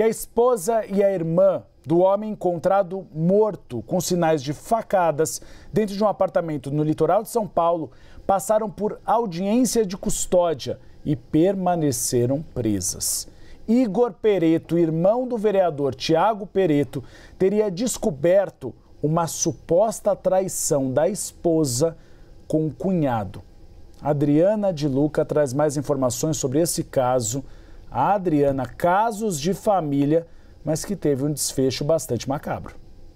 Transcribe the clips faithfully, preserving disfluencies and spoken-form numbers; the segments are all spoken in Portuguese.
E a esposa e a irmã do homem encontrado morto com sinais de facadas dentro de um apartamento no litoral de São Paulo passaram por audiência de custódia e permaneceram presas. Igor Pereto, irmão do vereador Tiago Pereto, teria descoberto uma suposta traição da esposa com o cunhado. Adriana de Luca traz mais informações sobre esse caso. A Adriana, casos de família, mas que teve um desfecho bastante macabro.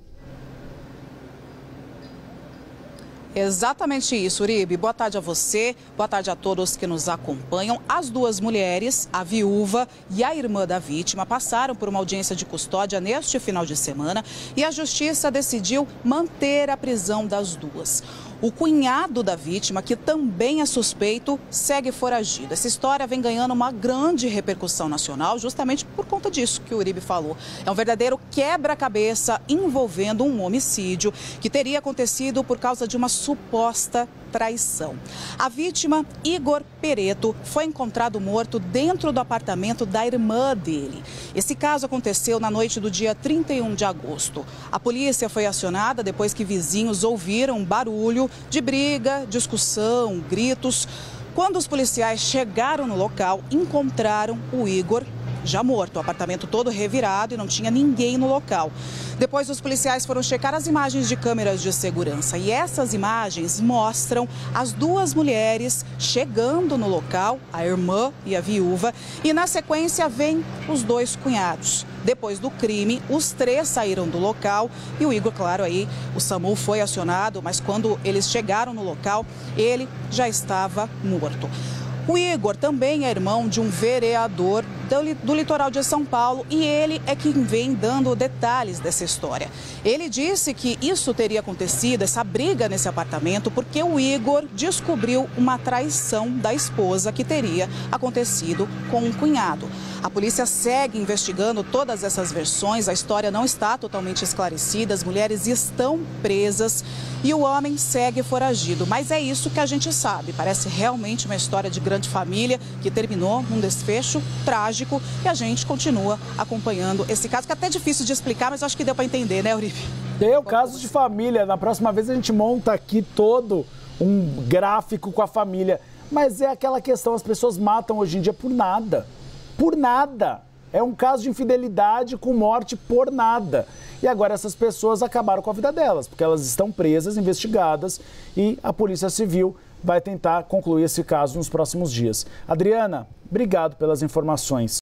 Exatamente isso, Uribe. Boa tarde a você, boa tarde a todos que nos acompanham. As duas mulheres, a viúva e a irmã da vítima, passaram por uma audiência de custódia neste final de semana e a justiça decidiu manter a prisão das duas. O cunhado da vítima, que também é suspeito, segue foragido. Essa história vem ganhando uma grande repercussão nacional justamente por conta disso que o Uribe falou. É um verdadeiro quebra-cabeça envolvendo um homicídio que teria acontecido por causa de uma suposta traição. A vítima, Igor Pereto, foi encontrado morto dentro do apartamento da irmã dele. Esse caso aconteceu na noite do dia trinta e um de agosto. A polícia foi acionada depois que vizinhos ouviram barulho de briga, discussão, gritos. Quando os policiais chegaram no local, encontraram o Igor já morto, o apartamento todo revirado e não tinha ninguém no local. Depois, os policiais foram checar as imagens de câmeras de segurança e essas imagens mostram as duas mulheres chegando no local, a irmã e a viúva, e na sequência vem os dois cunhados. Depois do crime, os três saíram do local e o Igor, claro, aí o SAMU foi acionado, mas quando eles chegaram no local, ele já estava morto. O Igor também é irmão de um vereador do litoral de São Paulo e ele é quem vem dando detalhes dessa história. Ele disse que isso teria acontecido, essa briga nesse apartamento, porque o Igor descobriu uma traição da esposa que teria acontecido com um cunhado. A polícia segue investigando todas essas versões, a história não está totalmente esclarecida, as mulheres estão presas e o homem segue foragido. Mas é isso que a gente sabe, parece realmente uma história de grande família que terminou num desfecho trágico e a gente continua acompanhando esse caso, que é até difícil de explicar, mas acho que deu para entender, né, Uribe? Deu, caso de família. Na próxima vez a gente monta aqui todo um gráfico com a família. Mas é aquela questão, as pessoas matam hoje em dia por nada. Por nada. É um caso de infidelidade com morte por nada. E agora essas pessoas acabaram com a vida delas, porque elas estão presas, investigadas e a Polícia Civil vai tentar concluir esse caso nos próximos dias. Adriana, obrigado pelas informações.